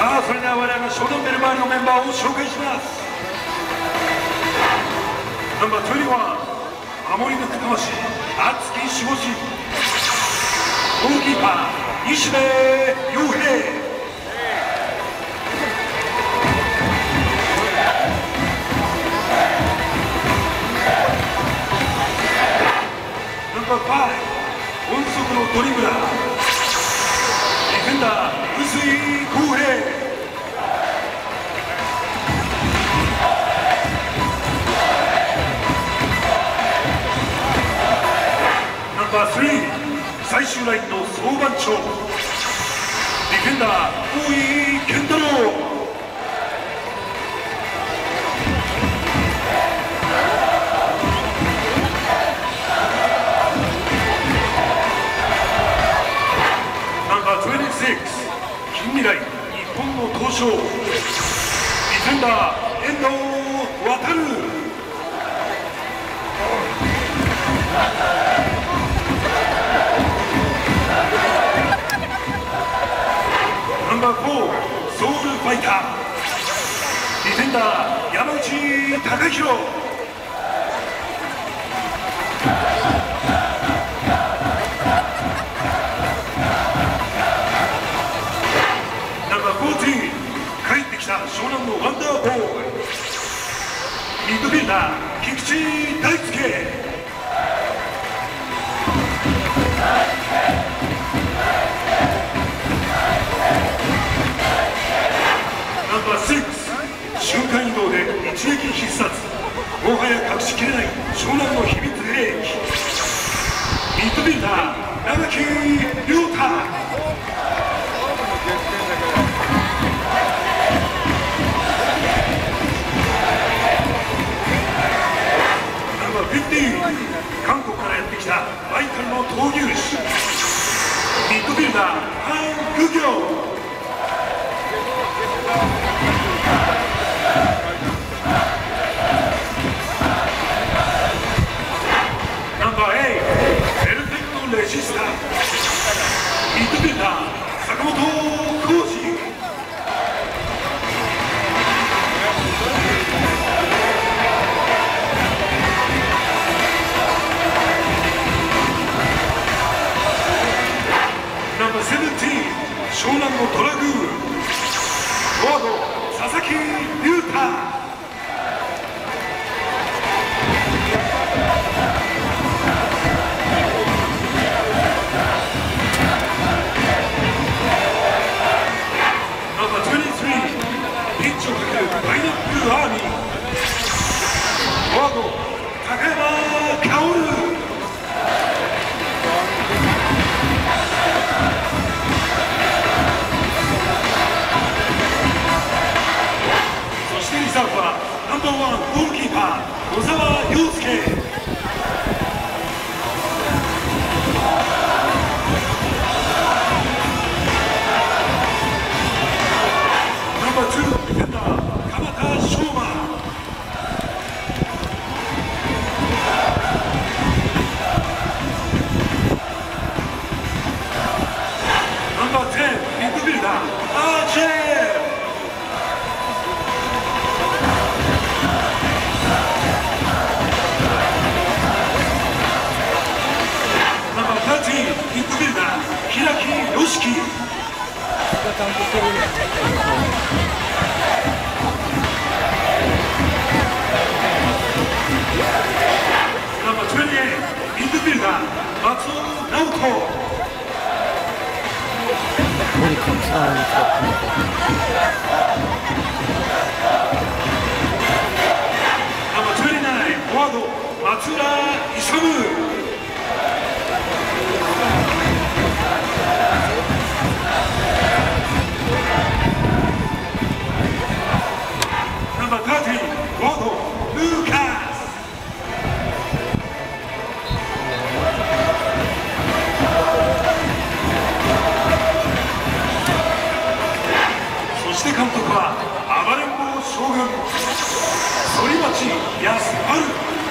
さあ、それでは我々の湘南ベルマーレのメンバーを紹介します。ナンバー21、守り抜く魂、熱き守護神、ゴールキーパー、西部陽平。ナンバー5、音速のドリブラー、ディフェンダー、臼井康平。ナンバー3、最終ラインの総番長、ディフェンダー、大井健太郎。ナンバー26、近未来日本の闘将、ディフェンダー、遠藤航。ナンバー4、ソウルファイター、ディフェンダー、山内貴弘。ナンバー14、帰ってきた湘南のワンダーボーイ、ミッドフィルダー、菊池大輔。ナンバー6、瞬間移動で一撃必殺、もはや隠しきれない湘南の秘密兵器、ミッドフィルダー、長木亮太。ナンバー15、韓国からやってきたバイタルの闘牛士、ミッドフィルダー、ハン・グギョ。ナンバー8、ベルテックレジスタ、ミッドフィルダー、坂本浩二。ナンバー17、湘南のドラグーン、フォワード、佐々木隆太。ナンバー23、ピッチをかけるパイナップルアーミー、フォワード、高山薫。そしてリザーブはナンバー1、ゴールキーパー、野沢陽介。ナンバー2、ディフェンダー、鎌田翔馬。ナンバー10、ミッドフィルダー、アーチェー。ナンバー13、ミッドフィルダー、平木良樹。ナンバー28、ミッドフィルダー、松尾直人。ナンバー29、フォワード、松浦勇。ナンバー30、フォワード、ルーカス。そして監督は暴れん坊将軍、反町康晴。